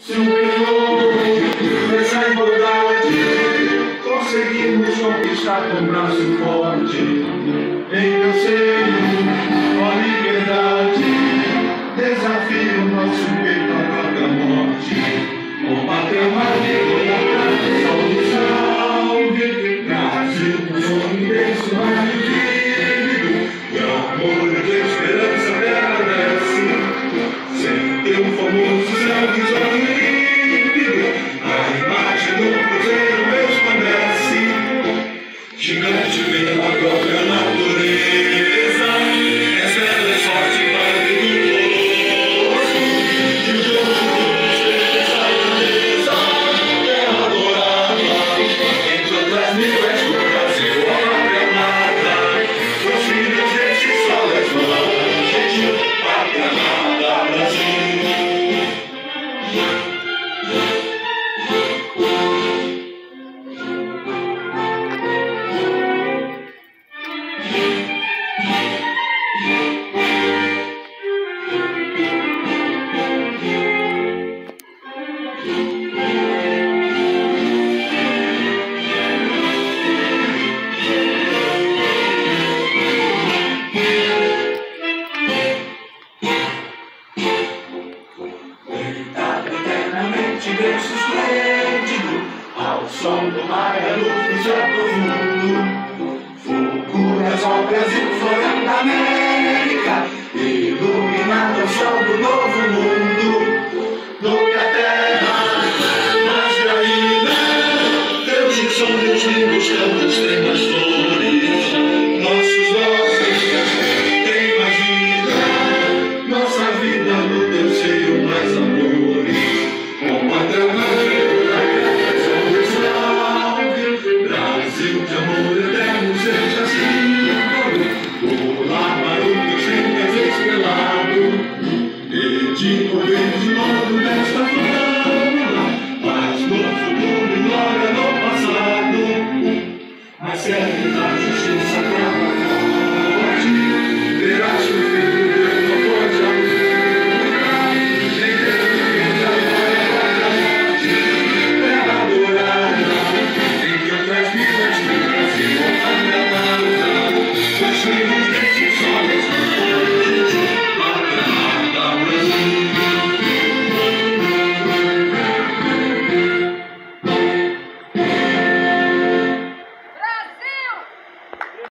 Superior, nessa igualdade, conseguimos conquistar com um braço forte. Em meu seio, ó liberdade, desafio nosso peito à própria morte. Combater o maligno na solução. Brasil, um sonho impessoal e vívido, e amor de esperança permanece. Sem teu famoso céu risonho límpido, a imagem do cruzeiro resplandece. Gigante pela própria natureza, essa ela é sorte para vigoroso. E o jogo do cheio essa grandeza, terra dourada, entre outras mil és do Brasil a pátria amada. Os filhos deste sol levante, pátria amada, Brasil. Berço esplêndido, ao som do mar e a luz do céu profundo. Fulguras ao Brasil, florão da América, iluminado ao sol do novo mundo. Do que a terra nasce ainda, Deus e são Deus lindos, campos têm mais flores. Nossos ossos têm mais vida, nossa vida no teu seio mais amores. Brasil de amor eterno seja símbolo, o lar barulho sempre estrelado, e de verde